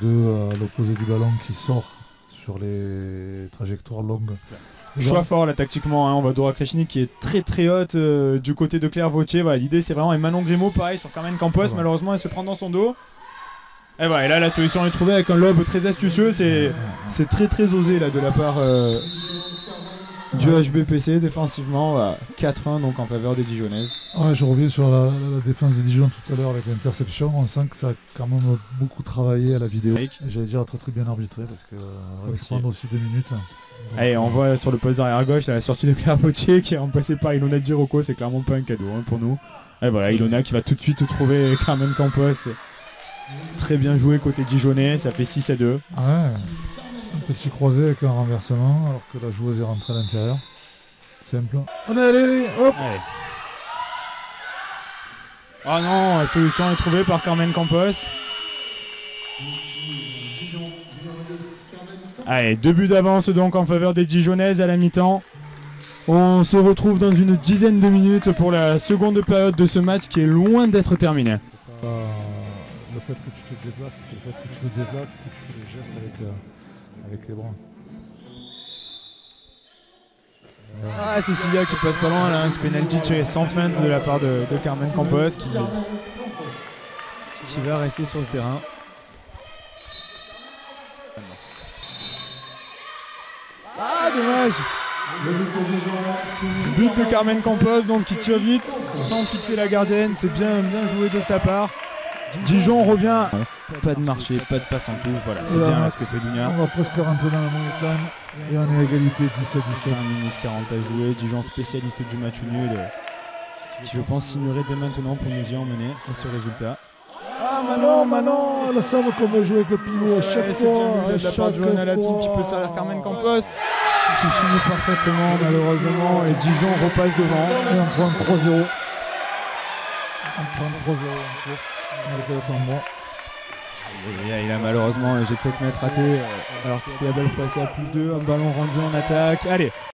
L'opposé du ballon qui sort sur les trajectoires longues. Choix fort là tactiquement, hein. On va Dora Kreshnik qui est très très haute du côté de Claire Vautier. Voilà, l'idée c'est vraiment, et Manon Grimaud pareil sur Carmen Campos, malheureusement elle se prend dans son dos. Et voilà, et là la solution est trouvée avec un lob très astucieux, c'est très très osé là de la part du HBPC défensivement. Voilà. 4-1 donc en faveur des Dijonnaises. Ouais, je reviens sur la défense des Dijon tout à l'heure avec l'interception. On sent que ça a quand même beaucoup travaillé à la vidéo. J'allais dire très très bien arbitré parce que on va prendre aussi 2 minutes. Allez, on voit sur le poste d'arrière gauche la sortie de Claire Vautier qui est remplacée par Ilona Di Rocco, c'est clairement pas un cadeau hein, pour nous. Et voilà, Ilona qui va tout de suite trouver Carmen Campos. Très bien joué côté Dijonnais, ça fait 6-2. Ouais, un petit croisé avec un renversement alors que la joueuse est rentrée à l'intérieur. Simple. Allez, hop. Allez. Oh non, la solution est trouvée par Carmen Campos. Allez, 2 buts d'avance donc en faveur des Dijonnaises à la mi-temps. On se retrouve dans une dizaine de minutes pour la seconde période de ce match qui est loin d'être terminé. Le fait que tu te déplaces, c'est le fait que tu te déplaces et que tu fais des gestes avec les bras. Ah, Cecilia qui passe pas loin, là, ce penalty tiré sans feinte de la part de Carmen Campos qui va rester sur le terrain. Ah, dommage. But de Carmen Campos donc qui tire vite sans fixer la gardienne, c'est bien joué de sa part. Dijon revient. Pas de marché, pas de passe en touche, voilà, c'est bien là ce que fait Dunia. On va presque rentrer dans la moyenne time et on est à égalité 17-17. 5 minutes 40 à jouer, Dijon spécialiste du match nul qui je pense signerait dès maintenant pour nous y emmener face au résultat. Ah Manon, elle savent qu'on va jouer avec le pivot à chaque fois. C'est bien de la part de Johanna Latou qui peut servir Carmen Campos qui finit parfaitement malheureusement et Dijon repasse devant. Et on prend 3-0. On prend 3-0 en cours. Il a malheureusement un jet de 7 mètres raté alors que c'était la balle passée à +2, un ballon rendu en attaque. Allez,